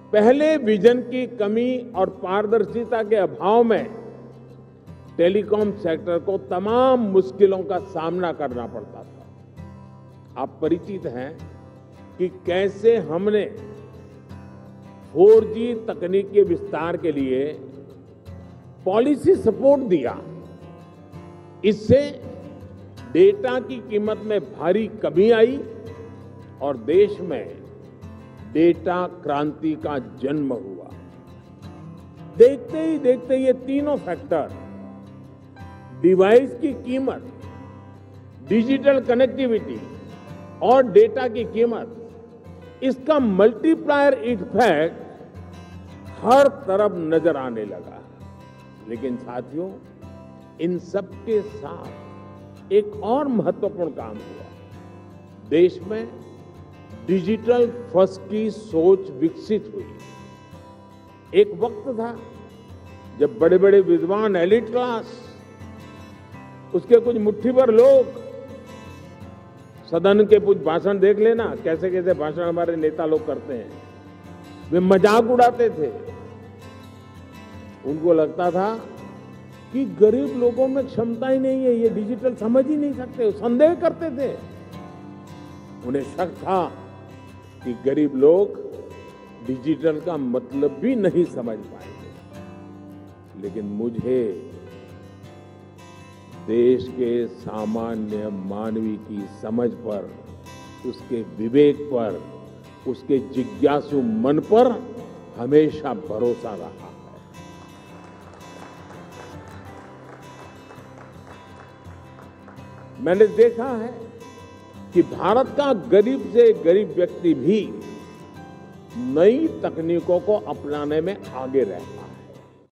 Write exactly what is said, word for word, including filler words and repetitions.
पहले विजन की कमी और पारदर्शिता के अभाव में टेलीकॉम सेक्टर को तमाम मुश्किलों का सामना करना पड़ता था। आप परिचित हैं कि कैसे हमने फोर जी तकनीक के विस्तार के लिए पॉलिसी सपोर्ट दिया। इससे डेटा की कीमत में भारी कमी आई और देश में डेटा क्रांति का जन्म हुआ। देखते ही देखते ये तीनों फैक्टर, डिवाइस की कीमत, डिजिटल कनेक्टिविटी और डेटा की कीमत, इसका मल्टीप्लायर इफेक्ट हर तरफ नजर आने लगा। लेकिन साथियों, इन सब के साथ एक और महत्वपूर्ण काम हुआ। देश में डिजिटल फर्स्ट की सोच विकसित हुई। एक वक्त था जब बड़े बड़े विद्वान, एलिट क्लास, उसके कुछ मुट्ठी भर लोग, सदन के कुछ भाषण देख लेना, कैसे कैसे भाषण हमारे नेता लोग करते हैं, वे मजाक उड़ाते थे। उनको लगता था कि गरीब लोगों में क्षमता ही नहीं है, ये डिजिटल समझ ही नहीं सकते, संदेह करते थे। उन्हें शक था कि गरीब लोग डिजिटल का मतलब भी नहीं समझ पाएंगे। लेकिन मुझे देश के सामान्य मानवी की समझ पर, उसके विवेक पर, उसके जिज्ञासु मन पर हमेशा भरोसा रहा है। मैंने देखा है कि भारत का गरीब से गरीब व्यक्ति भी नई तकनीकों को अपनाने में आगे रहता है।